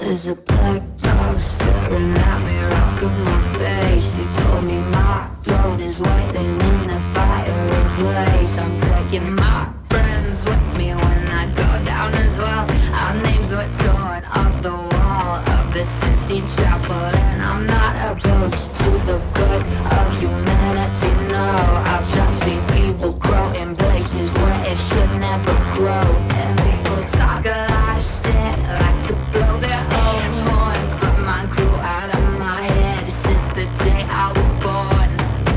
There's a black dog staring at me right through my face. He told me my throne is waiting in the fiery place. I'm taking my friends with me when I go down as well. Our names were torn off the wall of the Sistine Chapel, and I'm not opposed to the good of humanity, no. I've just seen evil grow in places where it should never grow. And people talk a lot of shit, like to blow their own horns, but mine grew out of my head since the day I was born.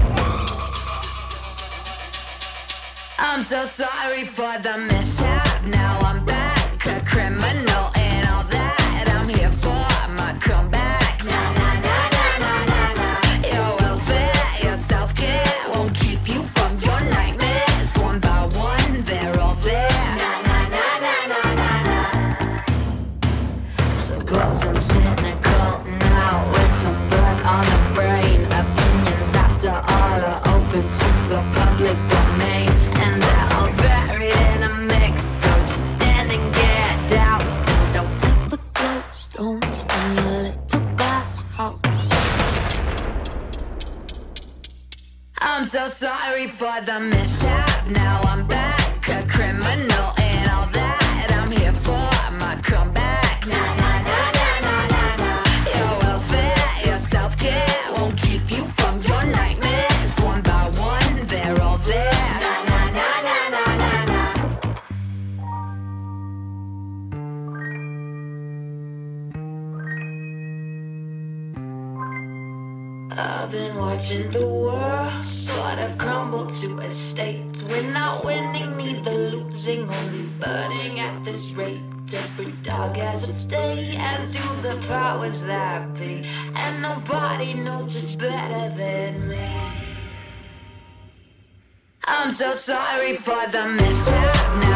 I'm so sorry for the mishap. Now I'm back, a criminal and all that. I'm here for my comeback. Nah, nah, nah, nah, nah, nah, nah. Your welfare, your self-care won't keep you from your nightmares. One by one, they're all there. Nah, nah, nah, nah, nah, nah, nah. Suppose I'm cynical now with some blood on the brain. Opinions after all are open to the public domain, and they're all buried in a mix. So just stand and get out. Still don't ever throw stones from your little glass house. I'm so sorry for the mishap. Now I'm back, a criminal and all that. I'm here for my comeback. Nah, nah, nah, nah, nah, nah, nah. Your welfare, your self-care won't keep you from your nightmares. One by one, they're all there. Nah, nah, nah, nah, nah, nah, nah. I've been watching the world sort of crumble to a state. We're not winning, neither losing, only burning at this rate. Every dog has its day, as do the powers that be, and nobody knows this better than me. I'm so sorry for the mishap.